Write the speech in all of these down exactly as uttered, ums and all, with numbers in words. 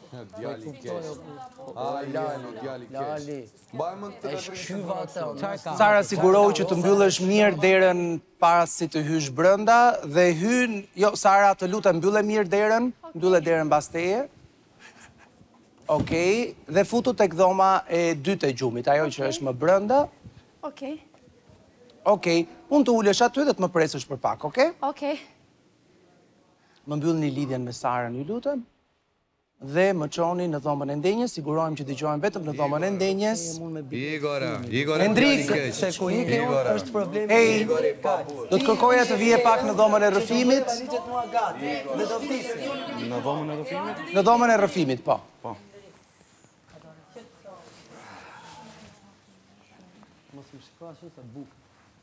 Djali kesh. A, Lalo, djali kesh. Bajmë të shkyva. Sara, sigurohu që të mbyllësh mirë derën para si të hysh brenda dhe hyn, jo, Sara, të lutem mbyllë mirë derën, mbyllë derën mbas teje. Okej, dhe futu tek dhoma e dytë e gjumit, ajo që është më brenda. Okej. Okej, unë të ulesh aty dhe të më presësh për pak, okej? Okej. Më mbyllni lidhjen me Sarën, ju lutem. Dhe më çoni në dhomën e ndenjes, sigurohem që dëgjojmë vetëm në dhomën e ndenjes. Igora, Igora, Endrik, Se ku i ke unë është problemi. Ej, do të kërkoja të vije pak në dhomën e rrëfimit. Në dhomën e rrëfimit? Në dhomën e rrëfimit, po. Po. Mos më shiko ashtu sa bukë.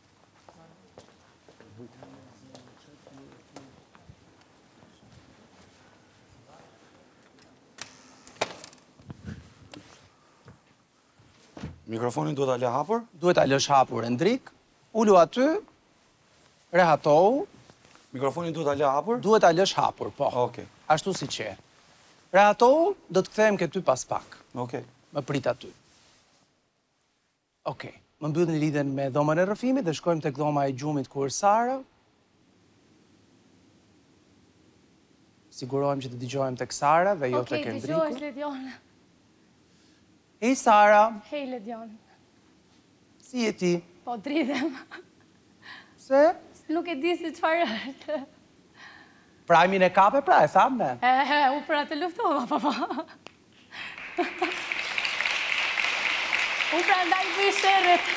Mikrofonin duhet a le hapur? Duhet a lësh hapur, Endrik. Ulu aty, rehatohu. Mikrofonin duhet a le hapur? Duhet a lësh hapur, po. Okej. Ashtu si që. Rehatohu, do të kthehem ke ty pas pak. Okej. Më prit aty. Okej. Më mbyllni lidhen me dhomën e rrëfimit dhe shkojmë tek dhoma e gjumit ku është Sara. Sigurohem që të dëgjojmë tek Sara dhe jo tek Okej, Endriku. dëgjohesh Ledion. Hej Sara, Hej Ledion. si je ti? Po dridhem. Se? Nuk e di si çfarë është. Prajmin e kape, pra, e thamë ne. E, he, u për atë luftova, po, po. U pra ndaj bëj shterët.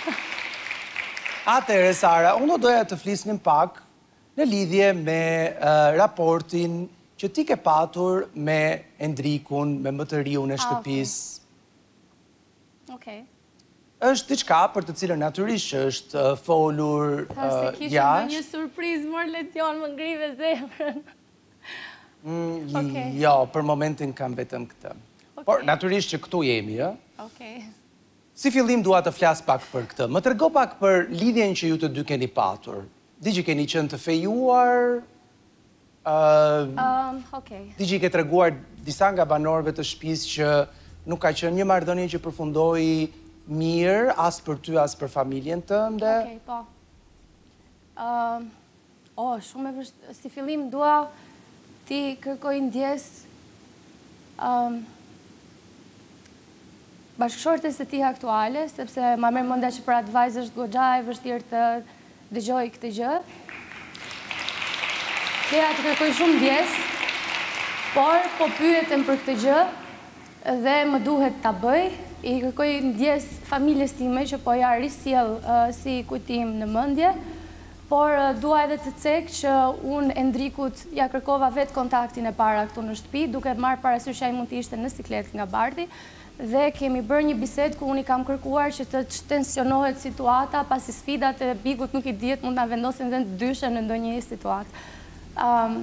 Atëre, Sara, unë do doja të flisnim pak në lidhje me uh, raportin që ti ke patur me Endrikun, me më të riun e shtëpisë. Okej. Është diçka për të cilën natyrisht që është uh, folur uh, Ta se kishe në një surprizë, mor Ledion, më ngrive zemrën. Mm, Okej. Jo, për momentin kam vetëm këtë. Por natyrisht që këtu jemi, ë? Okej. Si fillim dua të flas pak për këtë. Më trego pak për lidhjen që ju të dy keni patur. Di që keni qenë të fejuar, uh, Um, Okej. di që i ke treguar disa nga banorëve të shtëpisë që nuk ka qenë një marrëdhënie që përfundoi mirë, as për ty, as për familjen tënde. Okej, po. Um, o, shumë e vështirë. Si fillim dua ti kërkoj ndjes um, bashkëshortes së tij aktuale, sepse ma merr mendja që për atë vajzë është goxha e vështirë të dëgjoj këtë gjë. Doja të kërkoj shumë ndjes, por po pyeten për këtë gjë dhe më duhet ta bëj. I kërkoj ndjes familjes time që po ja risjell uh, si kujtim në mendje, por uh, dua edhe të cek që unë Endrikut ja kërkova vetë kontaktin e para këtu në shtëpi, duke marrë parasysh ai mund të ishte në siklet nga Bardhi, dhe kemi bërë një bisedë ku unë i kam kërkuar që të tensionohet situata, pasi sfidat e Bigut nuk i dihet, mund ta vendosin dhe të dyshe në ndonjë situatë. Um,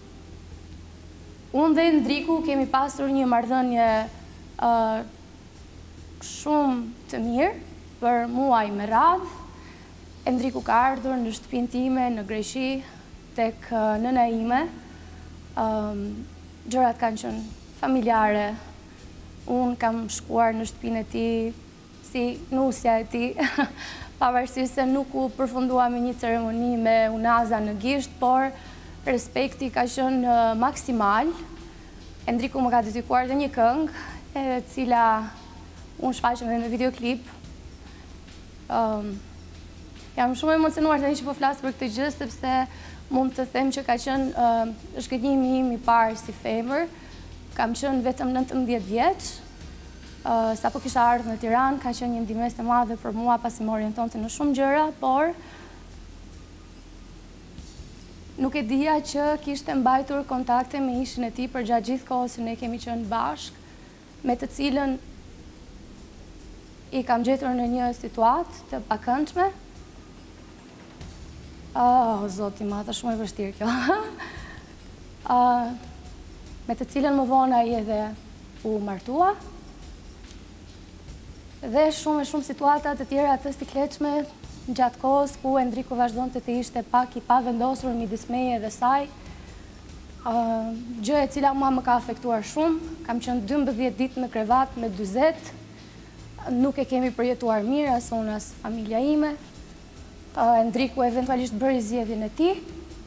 unë dhe Endriku kemi pasur një marrëdhënie uh, shumë të mirë për muaj me radhë. Endriku ka ardhur në shtëpinë time, në Greqi, tek uh, nëna ime. Um, gjërat kanë qenë familjare. Unë kam shkuar në shtëpinë e tij si nusja e tij, pavarësisht se nuk u përfundua me një ceremoni me unaza në gisht, por respekti ka qenë uh, maksimal. Endriku më ka dedikuar dhe një këngë, e cila unë shfaqem dhe në videoklip. Um, jam shumë emocionuar tani që po flas për këtë gjë, sepse mund të them që ka qenë uh, shkëlqimi im i parë si femër. Kam qenë vetëm nëntëmbëdhjetë vjeç. Uh, sa po kisha ardhur në Tiranë, ka qenë një ndihmës e madhe për mua pasi më orientonte në shumë gjëra, por nuk e dija që kishte mbajtur kontakte me ishin e tij për gjatë gjithë kohës që ne kemi qenë bashkë, me të cilën i kam gjetur në një situatë të pakëndshme. Oh, zoti ma, të shumë e vështirë kjo. uh, me të cilën më vonë ai edhe u martua. Dhe shumë e shumë situata të tjera të sikletshme gjatë kohës ku Endriku vazhdonte të ishte pak i pavendosur midis meje dhe saj. Gjë e cila mua më ka afektuar shumë, kam qenë dymbëdhjetë ditë në krevat me dyzet, nuk e kemi përjetuar mirë, as unë, as familja ime. Endriku eventualisht bëri zgjedhjen e tij.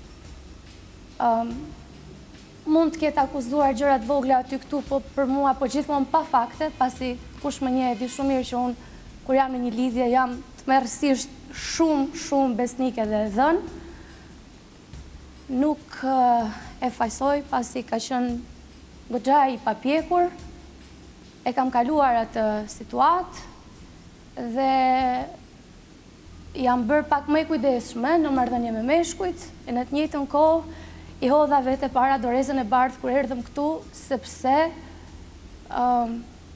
Mund të ketë akuzuar gjërat vogla aty këtu, po për mua po gjithmonë pa fakte, pasi kush më njeh e di shumë mirë që unë kur jam në një lidhje jam tmerrsisht shumë, shumë besnike dhe dhënë. Nuk e fajsoj pasi ka qenë goxha i papjekur, e kam kaluar atë situatë dhe jam bërë pak më e kujdesshme në marrëdhënie me meshkujt, e në të njëjtën kohë i hodha vete para dorezën e bardhë kur erdhëm këtu, sepse um,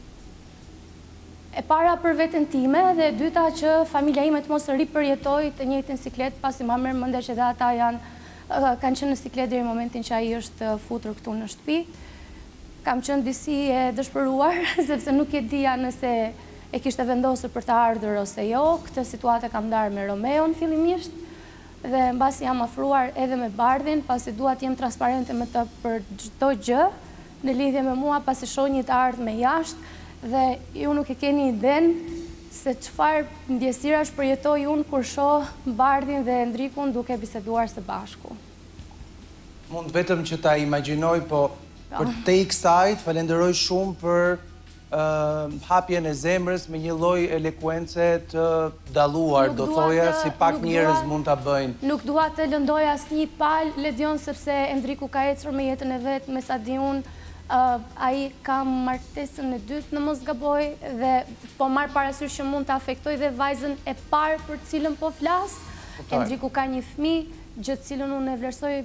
e para për veten time dhe e dyta që familja ime të mos ripërjetoj të njëjtin siklet, pasi ma merr mendja që dhe ata janë uh, kanë qenë në siklet deri në momentin që ai është futur këtu në shtëpi. Kam qenë disi e dëshpëruar, sepse nuk e dija nëse e kishte vendosur për të ardhur ose jo. Këtë situatë kam ndarë me Romeon fillimisht, dhe mbasi jam afruar edhe me Bardhin, pasi dua të jem transparente me të për çdo gjë në lidhje me mua, pasi shoh një të ardhmë me jashtë dhe ju nuk e keni idenë se çfarë ndjesirash përjetoj unë kur shoh Bardhin dhe Endrikun duke biseduar së bashku. Mund vetëm që ta imagjinoj, po për te i kësaj, falenderoj shumë për hapjen e zemrës me një lloj elekuence të dalluar, do thoja, si pak njerëz mund ta bëjnë. Nuk dua të lëndoj asnjë palë Ledion, sepse Endriku ka ecur me jetën e vet, me sa di unë, ai ka martesën e dytë në mos gaboj dhe po marr parasysh që mund të aftoj dhe vajzën e parë për të cilën po flas. Endriku ka një fëmijë, gjë të cilën unë e vlerësoj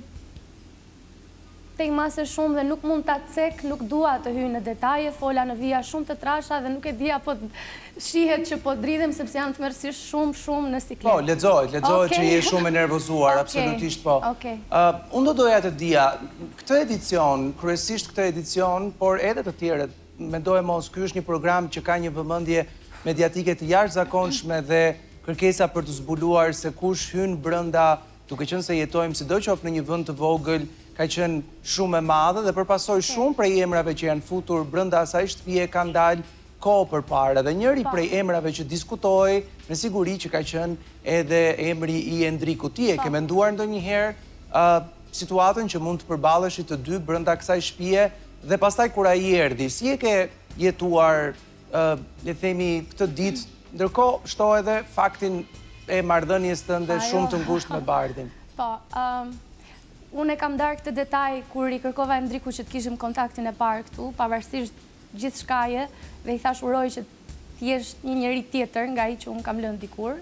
tej mase shumë dhe nuk mund ta cek, nuk dua të hyj në detaje, fola në vija shumë të trasha dhe nuk e di apo shihet që po dridhem sepse janë tmerrsisht shumë shumë në siklet. Po, lexohet, lexohet që je shumë e nervozuar, absolutisht po. Unë do doja të dija, këtë edicion, kryesisht këtë edicion, por edhe të tjerët, mendoj mos, ky është një program që ka një vëmendje mediatike të jashtëzakonshme dhe kërkesa për të zbuluar se kush hyn brenda, duke qenë se jetojmë sidoqoftë në një vend të vogël, ka qenë shumë e madhe dhe përpasoj shumë prej emrave që janë futur brenda asaj shtëpie kanë dalë kohë përpara dhe njëri prej emrave që diskutoi me siguri që ka qenë edhe emri i Endrikut. Ti e ke menduar ndonjëherë situatën që mund të përballeshit të dy brenda kësaj shtëpie dhe pastaj kur ai erdhi, si e ke jetuar, le të themi, këtë ditë, ndërkohë shto edhe faktin e marrëdhënies tënde shumë të ngushtë me Bardhin. Po, unë e kam darë këtë detaj kur i kërkova Endriku që të kishim kontaktin e parë këtu, pavarësisht gjithë shkaje, dhe i thash uroj që t'jesh një njeri tjetër nga i që unë kam lënë dikur.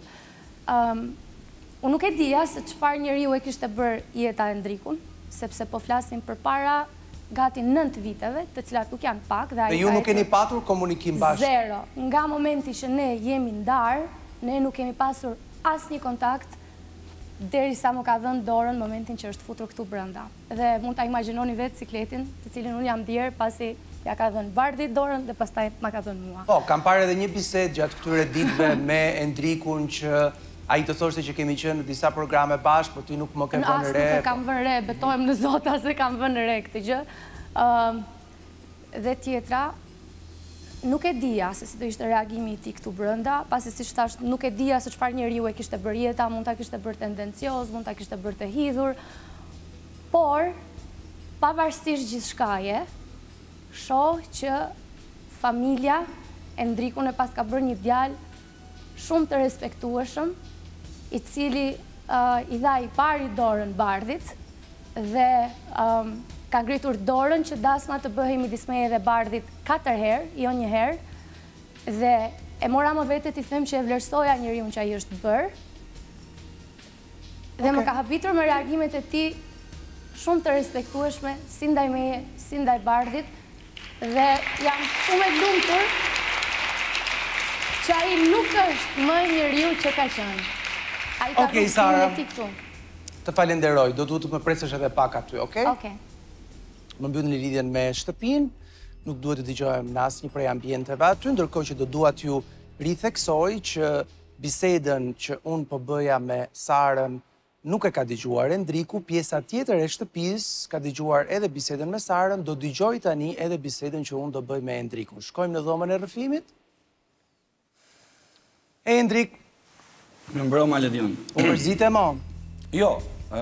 Unë nuk e dija se çfarë njeriu e kishte bërë jeta Endrikun, sepse po flasim për para gati nëntë viteve, të cilat nuk janë pak. Dhe ju nuk keni patur komunikim bashkë? Zero. Nga momenti që ne jemi ndarë, ne nuk kemi pasur asnjë kontakt deri sa më ka dhënë dorën në momentin që është futur këtu brenda. Dhe mund ta imagjinoni vetë sikletin, të cilin unë jam djerë pasi ja ka dhënë Bardhit dorën dhe pastaj ma ka dhënë mua. Po, kam parë edhe një bisedë gjatë këtyre ditëve me Endrikun që ai të thoshte që kemi qenë në disa programe bashkë, por ti nuk më ke vënë re. As nuk e kam vënë re, betohem në Zot, as e kam vënë re këtë gjë. Dhe tjetra, nuk e dija se si do ishte reagimi i tij këtu brenda, pasi siç thash, nuk e dija se çfarë njeriu e kishte bërë jeta, mund ta kishte bërë tendencioz, mund ta kishte bërë të hidhur. Por, pavarësisht gjithçkaje, shoh që familja Endrikun e pas ka bërë një djalë shumë të respektueshëm, i cili i dha i pari dorën Bardhit dhe ka ngritur dorën që dasma të bëhej midis meje dhe Bardhit katër herë, jo një herë, dhe e mora më vete t'i them që e vlerësoja njeriun që ai është bërë, dhe më ka habitur me reagimet e tij shumë të respektueshme, si ndaj meje, si ndaj Bardhit, dhe jam shumë e lumtur që ai nuk është më njeriu që ka qenë. Ai ka rrugtimin e tij këtu. Të falenderoj, do duhet të më presësh edhe pak aty, okay? Okej. Më mbyllni lidhjen me shtëpinë, nuk duhet të dëgjojmë në asnjë prej ambienteve aty, ndërkohë që do dua t'ju ritheksoj që bisedën që unë po bëja me Sarën nuk e ka dëgjuar Endriku, pjesa tjetër e shtëpisë ka dëgjuar edhe bisedën me Sarën, do dëgjoj tani edhe bisedën që unë do bëj me Endrikun. Shkojmë në dhomën e rrëfimit? E, Endrik. Më mbroma, Ledion. U mërzit e mo? Jo,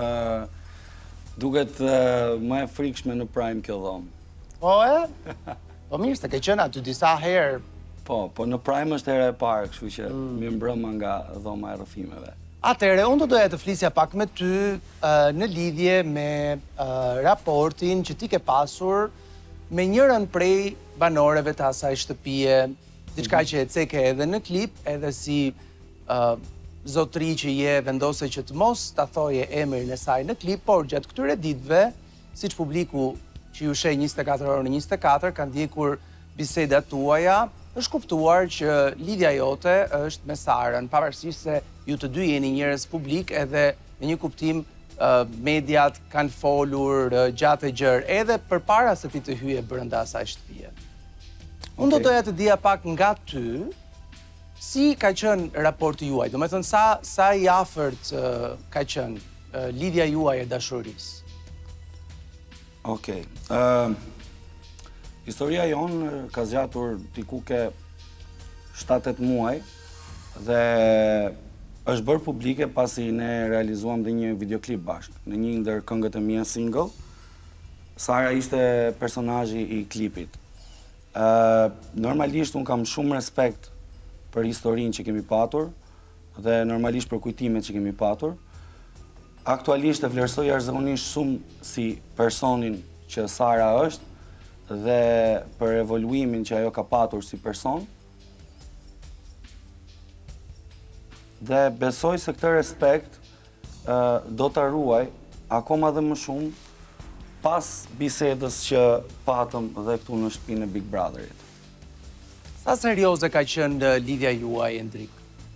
duket më e frikshme në Prime kjo dhomë. Po e? Po mirë, se ke qenë aty disa herë. Po, po në Prime është herë e parë, kështu që më mbroma nga dhoma e rrëfimeve. Atere, unë do doja të flisja pak me ty në lidhje me raportin që ti ke pasur me njërën prej banoreve të asaj shtëpie, diçka që e ceke edhe në klip, edhe si zotri që je vendose që të mos të thoje emrin e saj në klip, por gjatë këtyre ditëve, si që publiku që ju shej njëzet e katër orë në njëzet e katër, kanë ndjekur bisedat tuaja, është kuptuar që lidhja jote është me Sarën, pavarësisht se ju të dy jeni njerëz publik edhe në një kuptim mediat kanë folur gjatë e gjërë, edhe përpara se ti të hyje brenda asaj shtëpie. Unë do doja të dija pak nga ty, si ka qenë raporti juaj, do me thënë sa, sa i afërt ka qenë lidhja juaj e dashurisë? Okej. Historia jonë ka zgjatur diku ke shtatet muaj dhe është bërë publike pasi ne realizuam dhe një videoklip bashkë. Në një ndër këngët e mia single, Sara ishte personazhi i klipit. Normalisht unë kam shumë respekt për historinë që kemi patur dhe normalisht për kujtimet që kemi patur. Aktualisht e vlerësoj jashtëzakonisht shumë si personin që Sara është dhe për evoluimin që ajo ka patur si person. Dhe besoj se këtë respekt do të ruaj akoma dhe më shumë pas bisedës që patëm dhe këtu në shtëpinë e Big Brotherit. Sa serioze ka qenë lidhja juaj, Endrik?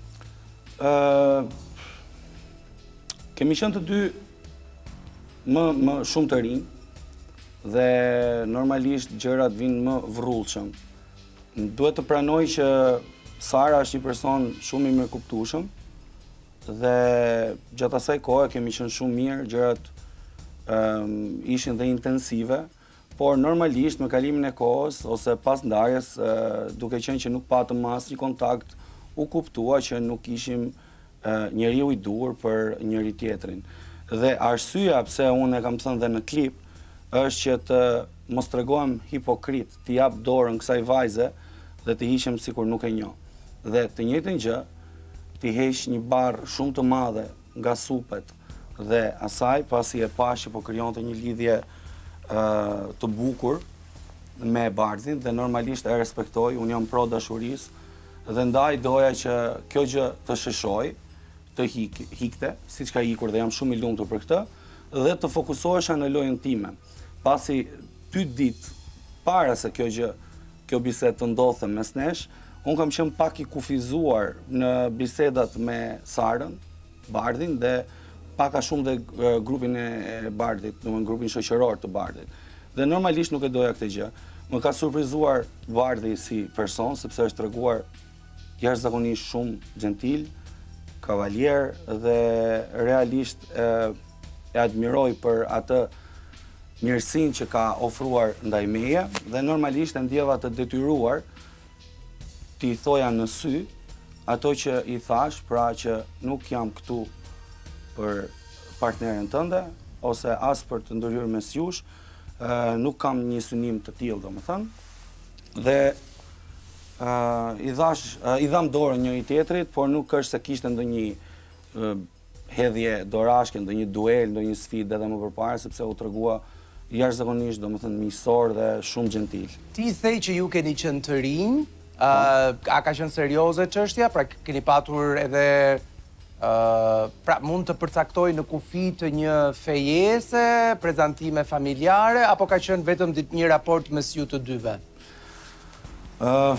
Kemi qenë të dy më, më shumë të rinj dhe normalisht gjërat vinë më vrullshëm. Duhet të pranoj që Sara është një person shumë i mirëkuptueshëm dhe gjatë asaj kohe kemi qenë shumë mirë, gjërat um, ishin dhe intensive, por normalisht me kalimin e kohës ose pas ndarjes, uh, duke qenë që nuk patëm asnjë kontakt, u kuptua që nuk ishim uh, njeriu i duhur për njëri tjetrin. Dhe arsyeja pse unë e kam thënë dhe në klip është që të mos tregohem hipokrit, të jap dorën kësaj vajze dhe të hiqem sikur nuk e njoh. Dhe të njëjtën gjë, të heq një barë shumë të madhe nga supet dhe asaj pasi e pash që po krijonte një lidhje uh, të bukur me Bardhin dhe normalisht e respektoj, unë jam pro dashurisë dhe ndaj doja që kjo gjë të sheshoj, të hik, hikte, siç ka ikur dhe jam shumë i lumtur për këtë, dhe të fokusohesha në lojën time. Pasi dy ditë para se kjo gjë, kjo bisedë të ndodhte mes nesh, unë kam qenë pak i kufizuar në bisedat me Sarën, Bardhin dhe pak a shumë dhe grupin e Bardhit, domethënë grupin shoqëror të Bardhit. Dhe normalisht nuk e doja këtë gjë. Më ka surprizuar Bardhi si person, sepse është treguar jashtëzakonisht shumë gentil, kavalier dhe realisht e, e admiroj për atë mirësinë që ka ofruar ndaj meje dhe normalisht e ndjeva të detyruar t'i thoja në sy ato që i thash, pra që nuk jam këtu për partneren tënde ose as për të ndërhyrë mes jush, nuk kam një synim të tillë, domethënë. Dhe uh, i dhash, uh, i dham dorën njëri tjetrit, por nuk është se kishte ndonjë uh, hedhje dorashke, ndonjë duel, ndonjë sfidë edhe më përpara, sepse u tregua jashtëzakonisht, domethënë miqësor dhe shumë gentil. Ti thej që ju keni qenë të rinj, uh, a ka qenë serioze çështja, pra keni patur edhe uh, pra mund të përcaktoj në kufi të një fejese, prezantime familjare, apo ka qenë vetëm një raport mes ju të dyve? Uh,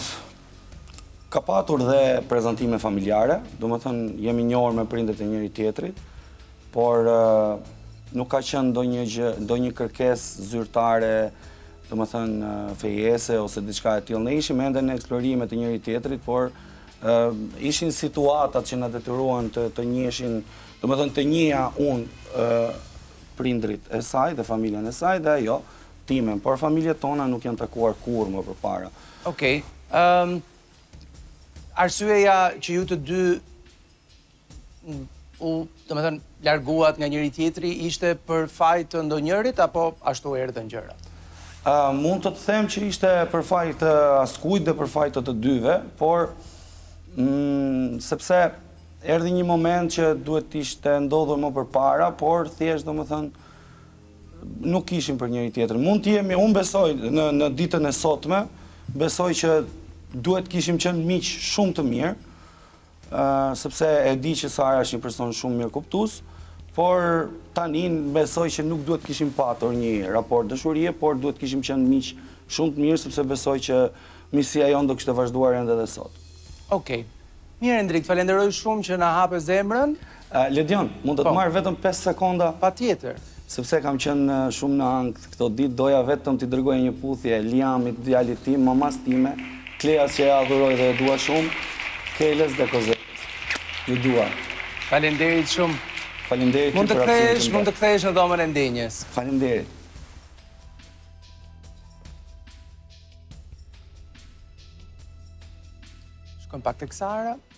ka patur dhe prezantime familjare, domethënë jemi njohur me prindët e njëri tjetrit, por uh, nuk ka qenë ndonjë gjë, ndonjë kërkesë zyrtare, domethënë fejese ose diçka e tillë. Ne ishim ende në eksplorime të njëri tjetrit, por ishin situatat që na detyruan të, të njiheshin, do të thënë të njihja unë prindrit e saj dhe familjen e saj dhe ajo timen, por familjet tona nuk janë takuar kur më përpara. Okej. Um, arsyeja që ju të dy u, do të thënë, larguat nga njëri tjetri ishte për faj të ndonjërit apo ashtu erdhën gjërat? Uh, mund të të them që ishte për faj të askujt dhe për faj të të dyve, por mm, sepse erdhi një moment që duhet ishte ndodhur më përpara, por thjesht do më thënë nuk ishim për njëri tjetër. Mund të jemi, unë besoj në, në ditën e sotme, besoj që duhet kishim qenë miq shumë të mirë, uh, sepse e di që Sara është një person shumë mirë kuptues, por tani besoj që nuk duhet kishim patur një raport dashurie, por duhet kishim qenë miq shumë të mirë, sepse besoj që miqësia jonë do kishte vazhduar ende dhe sot. Okej. Mirë, Endrik, falenderoj shumë që na hape zemrën. Uh, Ledion, mund të të marrë vetëm pesë sekonda? Patjetër. Sepse kam qenë shumë në ankth këto ditë, doja vetëm t'i dërgoj një puthje Liamit, djalit tim, mamas time, Kleas që e adhuroj dhe e dua shumë, Keles dhe Kozetës. Ju dua. Falenderit shumë. Falenderit mund të për kthesh, aftësinë mund të kthesh në dhomën e ndenjës. Falenderit. Shkojmë pak tek Sara.